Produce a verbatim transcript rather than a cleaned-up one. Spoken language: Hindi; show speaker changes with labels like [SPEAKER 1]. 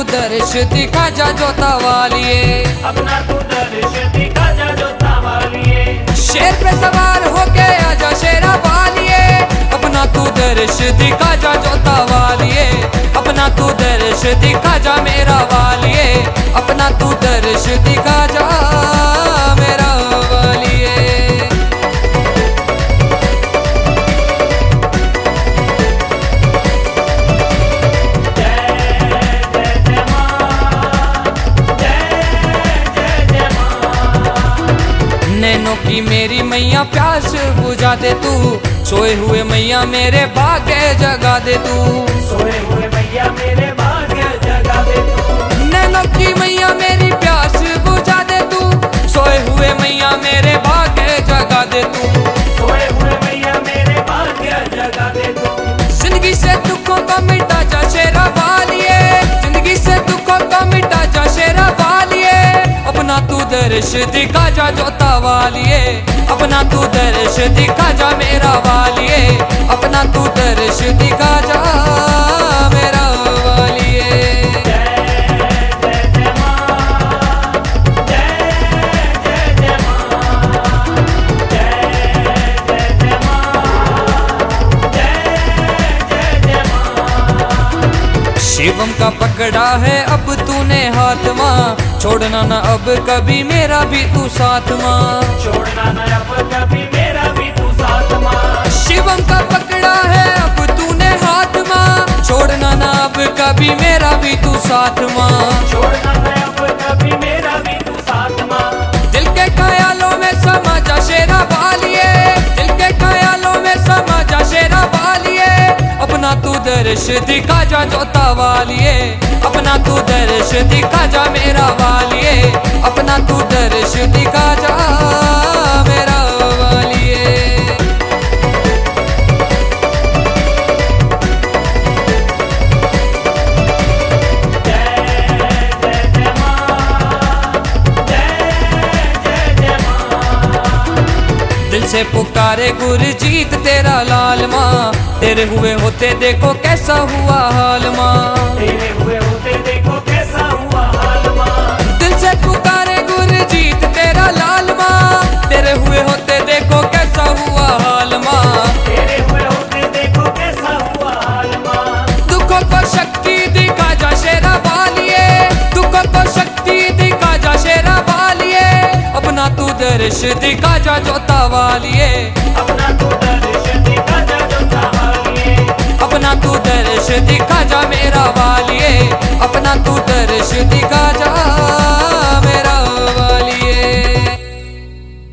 [SPEAKER 1] दर्श दिखा जा जोता वालिए,
[SPEAKER 2] अपना तू दर्श दिखा जा जोता वालिए।
[SPEAKER 1] शेर पे सवार होके आजा शेरा वालिए, अपना तू दर्श दिखा जा जोता वालिए, अपना तू दर्श दिखा जा मेरा वालिए, अपना तू दर्श दिखा जा मेरा वालिए। नैनों की मेरी मैया प्यास बुझा दे तू, सोए हुए मैया मेरे भाग्य जगा दे तू,
[SPEAKER 2] सोए हुए मैया मेरे भाग्य जगा दे तू।
[SPEAKER 1] नैनों की मैया मेरी प्यास बुझा दे तू, सोए हुए मैया मेरे भाग्य जगा दे तू,
[SPEAKER 2] सोए हुए मैया मेरे भाग्य जगा दे तू।
[SPEAKER 1] जिंदगी से दुखों को मिटा जा शेरा वालिए, जिंदगी से दुखों को मिटा जा शेरा वालिए, अपना तू दर्श दिखा जा जोता वालिए, अपना तू दर्श दिखा जा मेरा वालिए, अपना तू दर्श दिखा जा मेरा वालिए। शिवम का पकड़ा है अब तूने हाथ माँ, छोड़ना ना अब कभी मेरा भी तू साथ माँ,
[SPEAKER 2] छोड़ना न अब कभी मेरा भी तू साथ माँ।
[SPEAKER 1] शिवम का पकड़ा है अब तूने हाथ माँ, छोड़ना ना अब कभी मेरा भी तू साथ माँ,
[SPEAKER 2] छोड़ना न अब कभी मेरा भी तू साथ माँ।
[SPEAKER 1] दिल के ख्यालों में समा जा शेरा वालिए, दिल के ख्यालों में समा जा शेरा वालिए, अपना तू दर्श दिखा जा जोता वालिए, अपना तू दर्श दिखा जा मेरा वालिए, अपना तू दर्श दिखा जा मेरा वालिए। दिल से पुकारे गुरजीत तेरा लाल माँ, तेरे हुए होते देखो कैसा हुआ हाल माँ,
[SPEAKER 2] तेरे हुए होते देखो कैसा हुआ हाल माँ।
[SPEAKER 1] दिल से पुकारे गुरजीत तेरा लाल माँ, तेरे हुए होते देखो कैसा हुआ हाल माँ,
[SPEAKER 2] तेरे हुए होते देखो कैसा हुआ हाल माँ।
[SPEAKER 1] दुखों को शक्ति दिखा जा शेरा वालिए, दुखों को शक्ति दिखा जा शेरा वालिए, अपना तू दर्श दिखा जा जोता वालिए,
[SPEAKER 2] अपना तू दर्श दिखा जा जोता वालिए,
[SPEAKER 1] अपना तू दर्श दिखा जा मेरा वालिए, अपना तू दर्श दिखा जा